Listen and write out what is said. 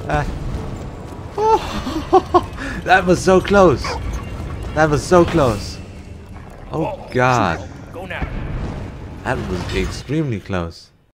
That was so close. That was so close. Oh God. Go now. That was extremely close.